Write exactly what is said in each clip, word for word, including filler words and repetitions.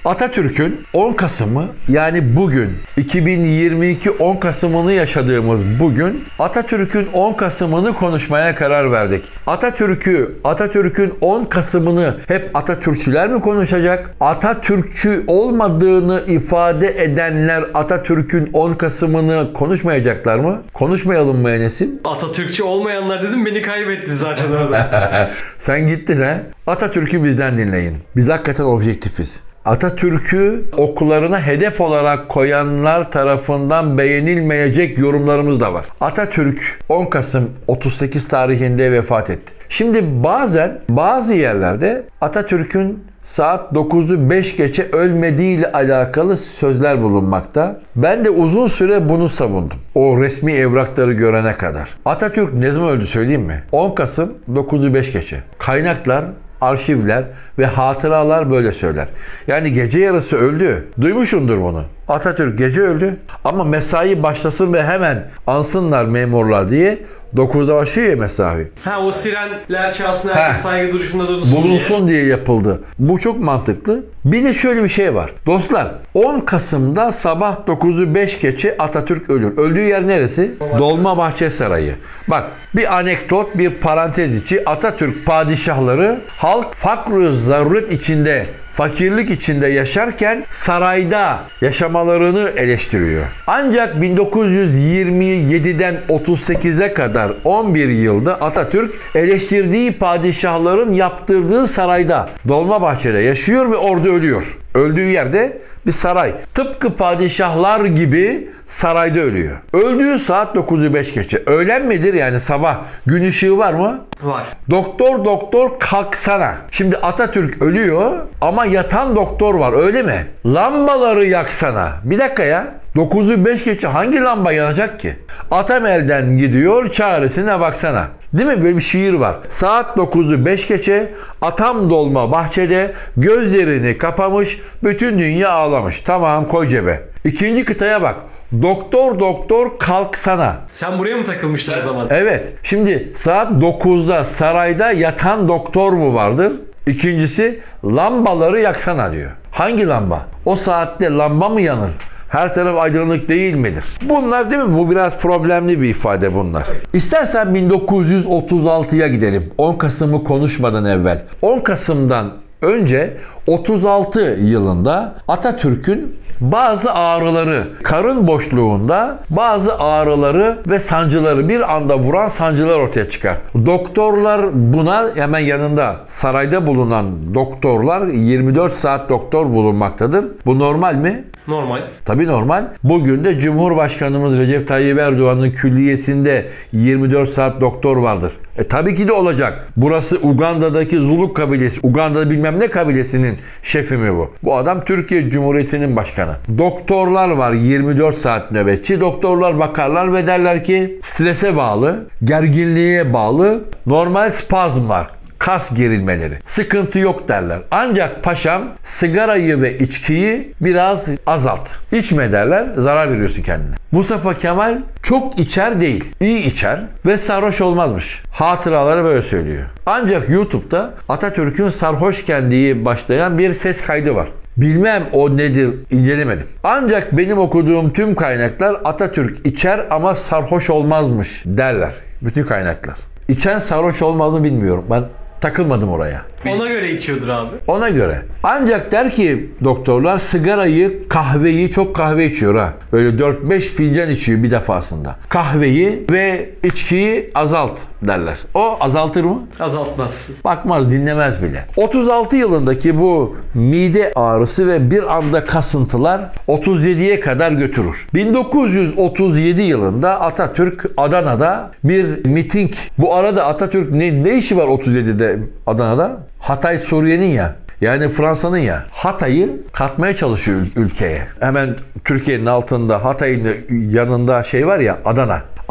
Atatürk'ün on Kasım'ı, yani bugün iki bin yirmi iki on Kasım'ını yaşadığımız bugün Atatürk'ün on Kasım'ını konuşmaya karar verdik. Atatürk'ü, Atatürk'ün on Kasım'ını hep Atatürkçüler mi konuşacak? Atatürkçü olmadığını ifade edenler Atatürk'ün on Kasım'ını konuşmayacaklar mı? Konuşmayalım mı Enes'im? Atatürkçü olmayanlar dedim, beni kaybetti zaten orada. Sen gittin ha? Atatürk'ü bizden dinleyin. Biz hakikaten objektifiz. Atatürk'ü okullarına hedef olarak koyanlar tarafından beğenilmeyecek yorumlarımız da var. Atatürk on Kasım otuz sekiz tarihinde vefat etti. Şimdi bazen bazı yerlerde Atatürk'ün saat dokuzu beş geçe ölmediği ile alakalı sözler bulunmakta. Ben de uzun süre bunu savundum. O resmi evrakları görene kadar. Atatürk ne zaman öldü söyleyeyim mi? on Kasım dokuzu beş geçe. Kaynaklar, arşivler ve hatıralar böyle söyler. Yani gece yarısı öldü. Duymuşsundur bunu. Atatürk gece öldü ama mesai başlasın ve hemen ansınlar memurlar diye dokuzda başlıyor ya mesai. Ha, o sirenler çalsın, herkes saygı duruşunda bulunsun, bulunsun diye. diye yapıldı. Bu çok mantıklı. Bir de şöyle bir şey var. Dostlar, on Kasım'da sabah dokuzu beş geçe Atatürk ölür. Öldüğü yer neresi? Dolmabahçe Sarayı. Bak, bir anekdot, bir parantez içi. Atatürk padişahları halk fakr-ı zaruret içinde, fakirlik içinde yaşarken sarayda yaşamalarını eleştiriyor. Ancak bin dokuz yüz yirmi yediden otuz sekize kadar on bir yılda Atatürk eleştirdiği padişahların yaptırdığı sarayda, Dolmabahçe'de yaşıyor ve orada ölüyor. Öldüğü yerde bir saray. Tıpkı padişahlar gibi sarayda ölüyor. Öldüğü saat dokuzu beş geçe. Öğlen midir yani, sabah? Gün ışığı var mı? Var. Doktor doktor kalksana. Şimdi Atatürk ölüyor ama yatan doktor var, öyle mi? Lambaları yaksana. Bir dakika ya. dokuzu beş geçe hangi lamba yanacak ki? Atam elden gidiyor, çaresine baksana. Değil mi? Böyle bir şiir var. Saat dokuzu beş geçe, atam dolma bahçede, gözlerini kapamış, bütün dünya ağlamış. Tamam, koy cebe. İkinci kıtaya bak. Doktor doktor kalksana. Sen buraya mı takılmıştın o zaman? Evet. Şimdi saat dokuzda sarayda yatan doktor mu vardır? İkincisi, lambaları yaksana diyor. Hangi lamba? O saatte lamba mı yanır? Her taraf aydınlık değil midir? Bunlar, değil mi? Bu biraz problemli bir ifade bunlar. İstersen bin dokuz yüz otuz altıya gidelim. on Kasım'ı konuşmadan evvel. on Kasım'dan önce otuz altı yılında Atatürk'ün bazı ağrıları, karın boşluğunda bazı ağrıları ve sancıları, bir anda vuran sancılar ortaya çıkar. Doktorlar buna hemen yanında, sarayda bulunan doktorlar, yirmi dört saat doktor bulunmaktadır. Bu normal mi? Normal. Tabii normal. Bugün de Cumhurbaşkanımız Recep Tayyip Erdoğan'ın külliyesinde yirmi dört saat doktor vardır. E tabii ki de olacak. Burası Uganda'daki Zuluk kabilesi, Uganda'da bilmem ne kabilesinin şefi mi bu? Bu adam Türkiye Cumhuriyeti'nin başkanı. Doktorlar var, yirmi dört saat nöbetçi. Doktorlar bakarlar ve derler ki strese bağlı, gerginliğe bağlı, normal spazm var. Kas gerilmeleri. Sıkıntı yok derler. Ancak paşam sigarayı ve içkiyi biraz azalt. İçme derler, zarar veriyorsun kendine. Mustafa Kemal çok içer değil, iyi içer ve sarhoş olmazmış. Hatıraları böyle söylüyor. Ancak YouTube'da Atatürk'ün sarhoşken diye başlayan bir ses kaydı var. Bilmem o nedir, incelemedim. Ancak benim okuduğum tüm kaynaklar Atatürk içer ama sarhoş olmazmış derler. Bütün kaynaklar. İçen sarhoş olmaz mı bilmiyorum. Ben takılmadım oraya. Ona göre içiyordur abi. Ona göre. Ancak der ki doktorlar, sigarayı, kahveyi, çok kahve içiyor ha. Böyle dört beş fincan içiyor bir defasında. Kahveyi ve içkiyi azalt derler. O azaltır mı? Azaltmaz. Bakmaz, dinlemez bile. otuz altı yılındaki bu mide ağrısı ve bir anda kasıntılar otuz yediye kadar götürür. bin dokuz yüz otuz yedi yılında Atatürk Adana'da bir miting. Bu arada Atatürk ne, ne işi var otuz yedide Adana'da? Hatay Suriye'nin ya. Yani Fransa'nın ya. Hatay'ı katmaya çalışıyor ül- ülkeye. Hemen Türkiye'nin altında, Hatay'ın yanında şey var ya, Adana.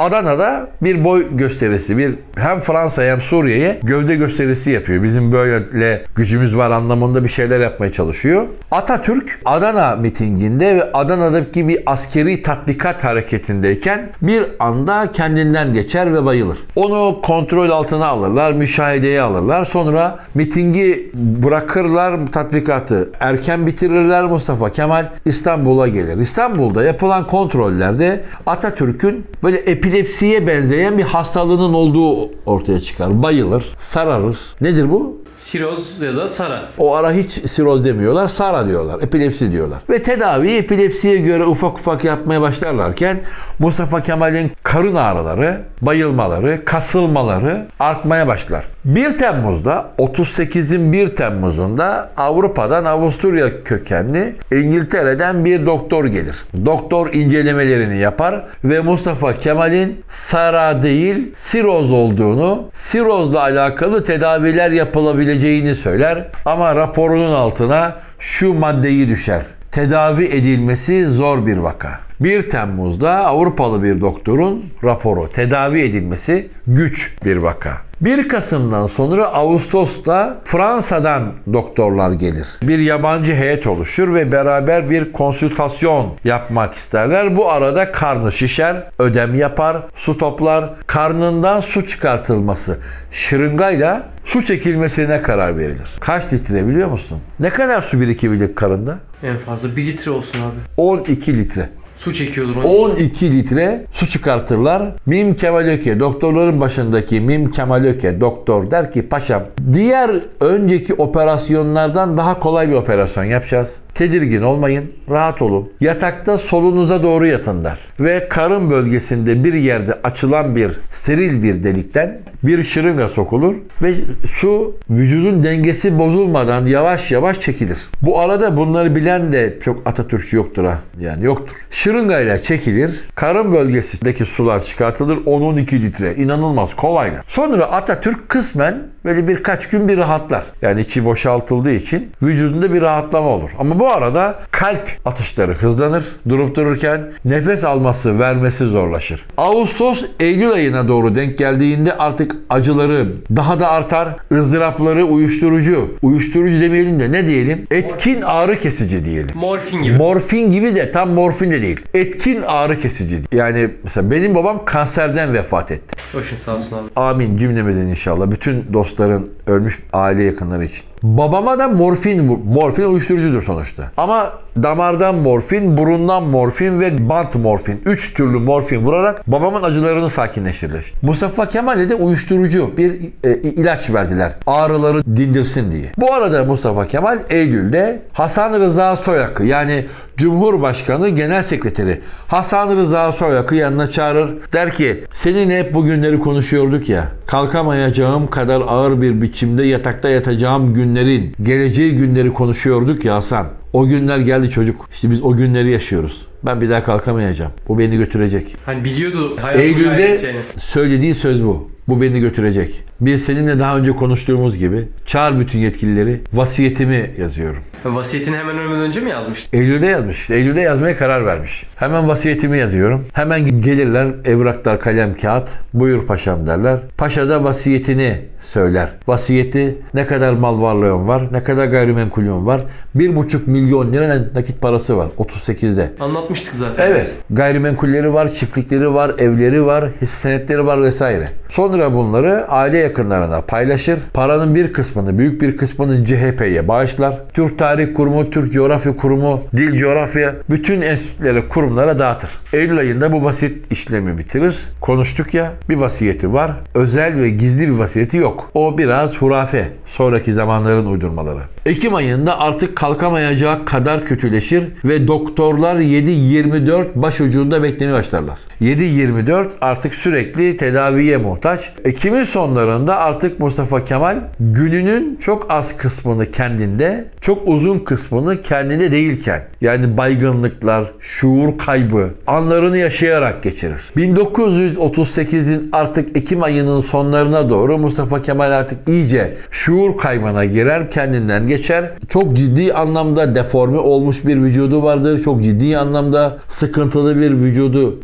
Adana'da bir boy gösterisi, bir hem Fransa hem Suriye'ye gövde gösterisi yapıyor. Bizim böyle gücümüz var anlamında bir şeyler yapmaya çalışıyor. Atatürk Adana mitinginde ve Adana'daki bir askeri tatbikat hareketindeyken bir anda kendinden geçer ve bayılır. Onu kontrol altına alırlar, müşahedeye alırlar. Sonra mitingi bırakırlar, tatbikatı erken bitirirler. Mustafa Kemal İstanbul'a gelir. İstanbul'da yapılan kontrollerde Atatürk'ün böyle epilepsiye benzeyen bir hastalığının olduğu ortaya çıkar. Bayılır, sararır. Nedir bu? Siroz ya da Sara. O ara hiç siroz demiyorlar, Sara diyorlar, epilepsi diyorlar. Ve tedaviyi epilepsiye göre ufak ufak yapmaya başlarlarken Mustafa Kemal'in karın ağrıları, bayılmaları, kasılmaları artmaya başlar. bir Temmuz'da, otuz sekizin bir Temmuz'unda Avrupa'dan Avusturya kökenli İngiltere'den bir doktor gelir. Doktor incelemelerini yapar ve Mustafa Kemal'in Sara değil siroz olduğunu, sirozla alakalı tedaviler yapılabileceğini söyler ama raporunun altına şu maddeyi düşer: tedavi edilmesi zor bir vaka. bir Temmuz'da Avrupalı bir doktorun raporu: tedavi edilmesi güç bir vaka. bir Kasım'dan sonra Ağustos'ta Fransa'dan doktorlar gelir. Bir yabancı heyet oluşur ve beraber bir konsültasyon yapmak isterler. Bu arada karnı şişer, ödem yapar, su toplar. Karnından su çıkartılması, şırıngayla su çekilmesine karar verilir. Kaç litre biliyor musun? Ne kadar su birikebilir karında? En fazla bir litre olsun abi. on iki litre. Su çekiyordur onu. on iki litre su çıkartırlar. Mim Kemal Öke, doktorların başındaki Mim Kemal Öke doktor der ki paşam, diğer önceki operasyonlardan daha kolay bir operasyon yapacağız. Tedirgin olmayın, rahat olun. Yatakta solunuza doğru yatın der. Ve karın bölgesinde bir yerde açılan bir steril bir delikten bir şırınga sokulur ve su vücudun dengesi bozulmadan yavaş yavaş çekilir. Bu arada bunları bilen de çok Atatürkçü yoktur ha. Yani yoktur. Şırıngayla çekilir. Karın bölgesindeki sular çıkartılır. on on iki litre. İnanılmaz kovayla. Sonra Atatürk kısmen böyle birkaç gün bir rahatlar. Yani içi boşaltıldığı için vücudunda bir rahatlama olur. Ama bu arada kalp atışları hızlanır. Durup dururken nefes alması, vermesi zorlaşır. Ağustos, Eylül ayına doğru denk geldiğinde artık acıları daha da artar. ızdırapları uyuşturucu. Uyuşturucu demeyelim de ne diyelim? Etkin ağrı kesici diyelim. Morfin gibi. Morfin gibi de tam morfin de değil. Etkin ağrı kesici. Yani mesela benim babam kanserden vefat etti. Başın sağ olsun abi. Amin cümlemizin inşallah. Bütün dostların ölmüş aile yakınları için. Babama da morfin, morfin uyuşturucudur sonuçta. Ama damardan morfin, burundan morfin ve bant morfin. Üç türlü morfin vurarak babamın acılarını sakinleştirdiler. Mustafa Kemal'e de uyuşturucu bir e, ilaç verdiler. Ağrıları dindirsin diye. Bu arada Mustafa Kemal Eylül'de Hasan Rıza Soyak'ı, yani Cumhurbaşkanı Genel Sekreteri Hasan Rıza Soyak'ı yanına çağırır. Der ki, seninle hep bu günleri konuşuyorduk ya. Kalkamayacağım kadar ağır bir biçimde yatakta yatacağım günlerin, geleceği günleri konuşuyorduk ya Hasan. O günler geldi çocuk. İşte biz o günleri yaşıyoruz. Ben bir daha kalkamayacağım. Bu beni götürecek. Hani biliyordu hayatını Eylül'de kaybedeceğini. söylediği söz bu. Bu beni götürecek. Biz seninle daha önce konuştuğumuz gibi çağır bütün yetkilileri, vasiyetimi yazıyorum. Vasiyetini hemen ölmeden önce mi yazmıştı? Eylül'de yazmış. Eylül'de yazmaya karar vermiş. Hemen vasiyetimi yazıyorum. Hemen gelirler, evraklar, kalem, kağıt. Buyur paşam derler. Paşa da vasiyetini söyler. Vasiyeti, ne kadar mal varlığın var, ne kadar gayrimenkulün var. Bir buçuk milyon lira nakit parası var otuz sekizde. Anlatmıştık zaten. Evet. Gayrimenkulleri var, çiftlikleri var, evleri var, hisse senetleri var vesaire. Sonra bunları aile yakınlarına paylaşır. Paranın bir kısmını, büyük bir kısmını C H P'ye bağışlar. Türk Tarih Kurumu, Türk Coğrafya Kurumu, Dil Coğrafya, bütün enstitülere, kurumlara dağıtır. Eylül ayında bu vasiyet işlemi bitirir. Konuştuk ya, bir vasiyeti var. Özel ve gizli bir vasiyeti yok. O biraz hurafe. Sonraki zamanların uydurmaları. Ekim ayında artık kalkamayacağı kadar kötüleşir ve doktorlar yedi yirmi dört başucunda beklemeye başlarlar. yedi yirmi dört artık sürekli tedaviye muhtaç. Ekim'in sonlarında artık Mustafa Kemal gününün çok az kısmını kendinde, çok uzun kısmını kendinde değilken, yani baygınlıklar, şuur kaybı anlarını yaşayarak geçirir. bin dokuz yüz otuz sekizin artık Ekim ayının sonlarına doğru Mustafa Kemal artık iyice şuur kaybına girer, kendinden geçer. Çok ciddi anlamda deforme olmuş bir vücudu vardır. Çok ciddi anlamda sıkıntılı bir vücudu, bir ruh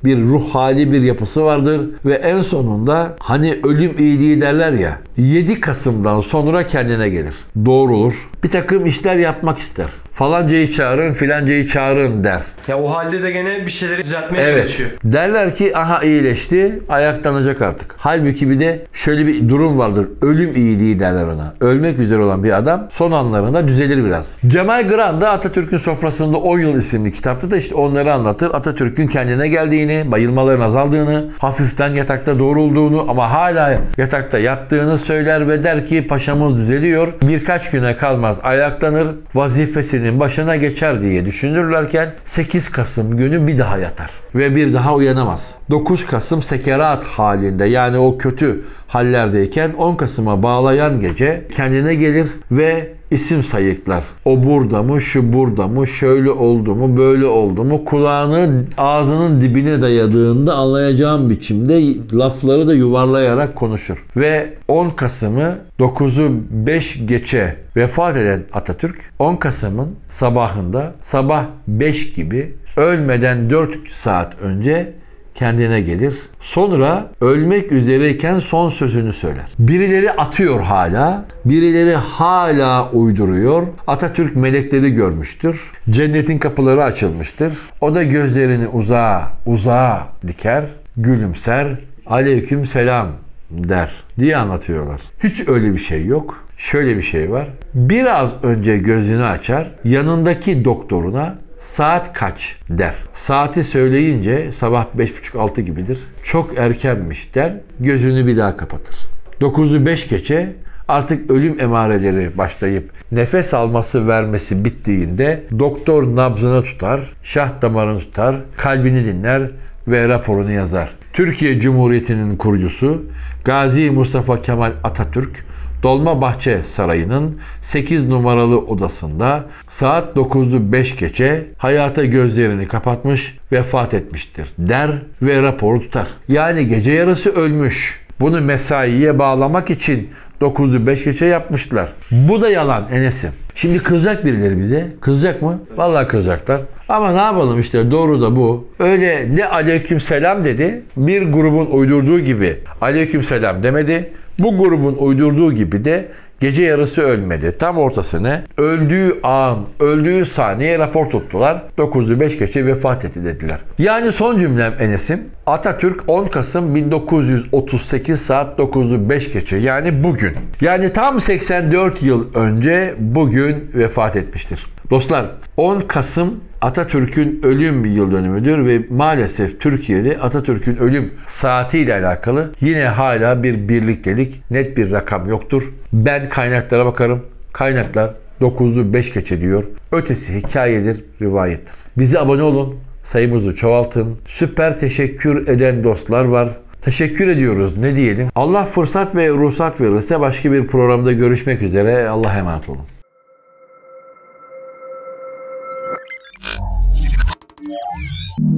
ruh hali bir yapısı vardır ve en sonunda hani ölüm iyiliği derler ya, yedi Kasım'dan sonra kendine gelir. Doğrulur. Bir takım işler yapmak ister. Falancayı çağırın, filancayı çağırın der. Ya o halde de gene bir şeyleri düzeltmeye Evet. çalışıyor. Derler ki aha iyileşti, ayaklanacak artık. Halbuki bir de şöyle bir durum vardır. Ölüm iyiliği derler ona. Ölmek üzere olan bir adam son anlarında düzelir biraz. Cemal Granda Atatürk'ün Sofrasında on Yıl isimli kitapta da işte onları anlatır. Atatürk'ün kendine geldiğini, bayılmaların azaldığını, hafiften yatakta doğrulduğunu ama hala yatakta yattığını söyler ve der ki paşamız düzeliyor. Birkaç güne kalmaz ayaklanır, vazifesinin başına geçer diye düşünürlerken sekiz Kasım günü bir daha yatar ve bir daha uyanamaz. dokuz Kasım sekerat halinde, yani o kötü hallerdeyken on Kasım'a bağlayan gece kendine gelir ve isim sayıklar. O burada mı, şu burada mı, şöyle oldu mu, böyle oldu mu, kulağını ağzının dibine dayadığında anlayacağım biçimde lafları da yuvarlayarak konuşur. Ve on Kasım'ı dokuzu beş geçe vefat eden Atatürk on Kasım'ın sabahında sabah beş gibi ölmeden dört saat önce kendine gelir. Sonra ölmek üzereyken son sözünü söyler. Birileri atıyor hala, birileri hala uyduruyor. Atatürk melekleri görmüştür. Cennetin kapıları açılmıştır. O da gözlerini uzağa, uzağa diker, gülümser, aleyküm selam der diye anlatıyorlar. Hiç öyle bir şey yok. Şöyle bir şey var. Biraz önce gözünü açar, yanındaki doktoruna saat kaç der. Saati söyleyince sabah beş buçuk altı gibidir. Çok erkenmiş der. Gözünü bir daha kapatır. dokuzu beş geçe artık ölüm emareleri başlayıp nefes alması vermesi bittiğinde doktor nabzını tutar, şah damarını tutar, kalbini dinler ve raporunu yazar. Türkiye Cumhuriyeti'nin kurucusu Gazi Mustafa Kemal Atatürk Dolmabahçe Sarayı'nın sekiz numaralı odasında saat dokuzu beş geçe hayata gözlerini kapatmış, vefat etmiştir der ve raporu tutar. Yani gece yarısı ölmüş. Bunu mesaiye bağlamak için dokuzu beş geçe yapmışlar. Bu da yalan Enes'im. Şimdi kızacak birileri bize. Kızacak mı? Vallahi kızacaklar. Ama ne yapalım işte, doğru da bu. Öyle ne aleykümselam dedi, bir grubun uydurduğu gibi aleykümselam demedi. Bu grubun uydurduğu gibi de gece yarısı ölmedi. Tam ortasını öldüğü an, öldüğü saniye rapor tuttular. dokuzu beş geçe vefat etti dediler. Yani son cümlem Enes'im, Atatürk on Kasım bin dokuz yüz otuz sekiz saat dokuzu beş geçe, yani bugün, yani tam seksen dört yıl önce bugün vefat etmiştir. Dostlar, on Kasım Atatürk'ün ölüm yıl dönümüdür ve maalesef Türkiye'de Atatürk'ün ölüm saatiyle alakalı yine hala bir birliktelik, net bir rakam yoktur. Ben kaynaklara bakarım. Kaynaklar dokuzu beş geçe diyor. Ötesi hikayedir, rivayettir. Bize abone olun, sayımızı çoğaltın. Süper teşekkür eden dostlar var. Teşekkür ediyoruz. Ne diyelim? Allah fırsat ve ruhsat verirse başka bir programda görüşmek üzere. Allah'a emanet olun. You